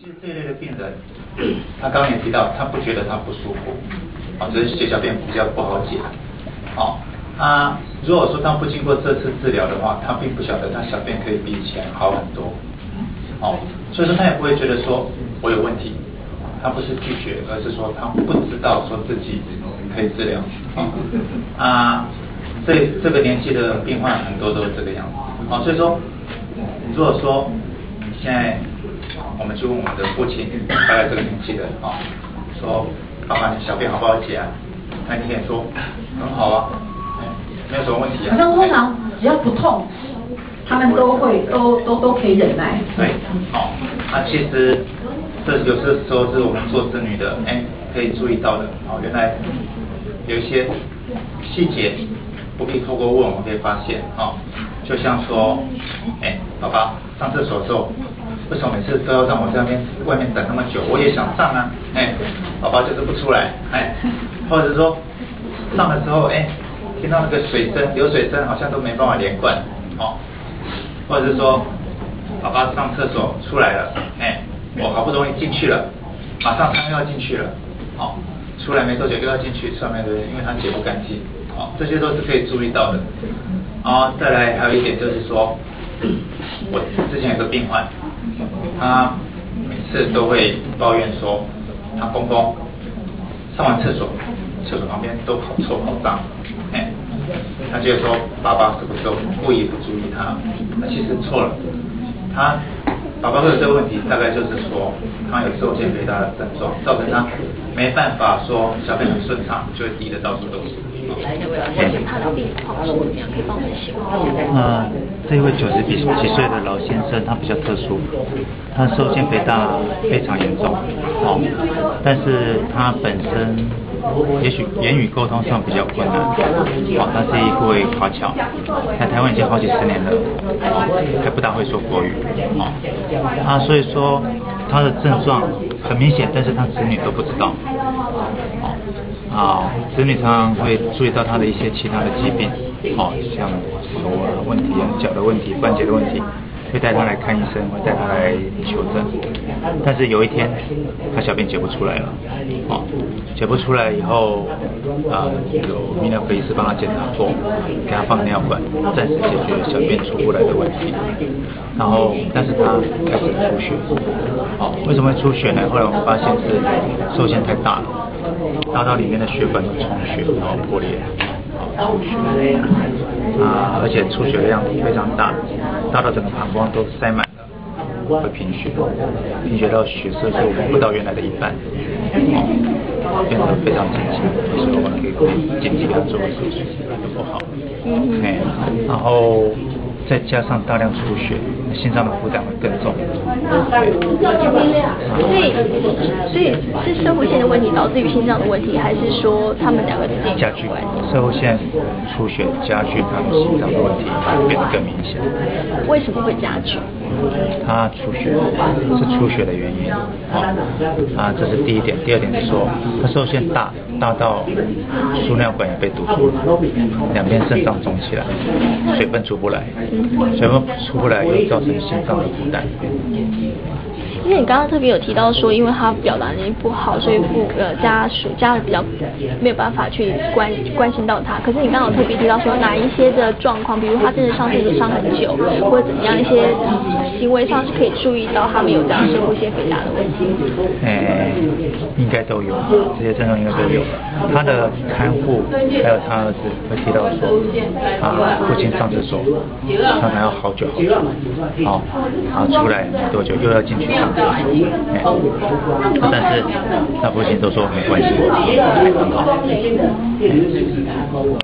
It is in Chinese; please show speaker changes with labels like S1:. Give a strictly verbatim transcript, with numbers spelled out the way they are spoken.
S1: 其实这一类的病人，他刚刚也提到，他不觉得他不舒服，啊，只是血小便比较不好解，哦，啊，如果说他不经过这次治疗的话，他并不晓得他小便可以比以前好很多，哦，所以说他也不会觉得说我有问题，他不是拒绝，而是说他不知道说自己可以治疗，哦，啊，这这个年纪的病患很多都是这个样子，哦，所以说，如果说现在我们去问我们的父亲，大概这个年纪的啊，说爸爸你小便好不好解啊？那你可以说很好啊，没有什么问题啊。
S2: 好像通常只要不痛，他们都会都都都可以忍耐。
S1: 对，好，那其实这有些时候是我们做子女的，哎，可以注意到的，哦，原来有一些细节不必透过问我们可以发现，哦，就像说，哎，爸爸上厕所的时候。为什么每次都要让我在那边外面等那么久？我也想上啊，哎，宝宝就是不出来，哎，或者说上的时候，哎，听到那个水声、流水声好像都没办法连贯，哦，或者是说宝宝上厕所出来了，哎，我好不容易进去了，马上他又要进去了，哦，出来没多久又要进去，上面的因为他解不干净，哦，这些都是可以注意到的。然后再来还有一点就是说，我之前有个病患。他每次都会抱怨说，他公公上完厕所，厕所旁边都好臭好脏，哎，他觉得说爸爸是不是故意不注意他？那其实错了，他爸爸会有这个问题，大概就是说他有受腺肥大的症状，造成他没办法说小便很顺畅，就会滴得到处都是。
S3: 他的病况是怎么样？可以帮我们形容？
S4: 呃，这位九十几岁的老先生，他比较特殊，他受腺肥大非常严重，哦，但是他本身也许言语沟通上比较困难，哦，他是一位华侨，在台湾已经好几十年了，哦，还不大会说国语，哦，啊，所以说他的症状很明显，但是他子女都不知道，哦。啊，子女常常会注意到他的一些其他的疾病，哦，像手啊问题啊、脚的问题、关节的问题，会带他来看医生，会带他来求诊。但是有一天，他小便解不出来了，哦，解不出来以后，啊，有泌尿科医师帮他检查过，给他放尿管，暂时解决小便出不来的问题。然后，但是他开始出血，哦，为什么会出血呢？后来我们发现是受腺太大了。大到里面的血管都充血，然后破裂，出血啊，而且出血的量非常大，大到整个膀胱都塞满了，会贫血，贫血到血色就不到原来的一半，哦，变得非常紧急，所以我们可以紧急给他做个手术，就不好，嗯，哎，然后再加上大量出血，心脏的负担会更重。
S3: 所以，所以是射护腺的问题导致于心脏的问题，还是说他们两个之间
S4: 加剧？射护腺出血加剧他的心脏的问题，变得更明显。
S3: 为什么会加剧？
S4: 他出血是出血的原因，哦，啊，这是第一点。第二点是说，他受腺大，大到输尿管也被堵住了，两边肾脏肿起来，水分出不来，水分出不来又造成心脏的负担。
S3: 因为你刚刚特别有提到说，因为他表达能力不好，所以父呃家属家人比较没有办法去关关心到他。可是你刚刚有特别提到说，哪一些的状况，比如他真的上厕所上很久，或者怎么样一些行为上是可以注意到他们有这样射护腺肥大的问题？
S4: 诶，应该都有，这些症状应该都有。他的看护还有他儿子会提到说，啊，父亲上厕所常常要好久好久，好，然后出来没多久又要进去上。哎，但是他父亲都说没关系，还很好。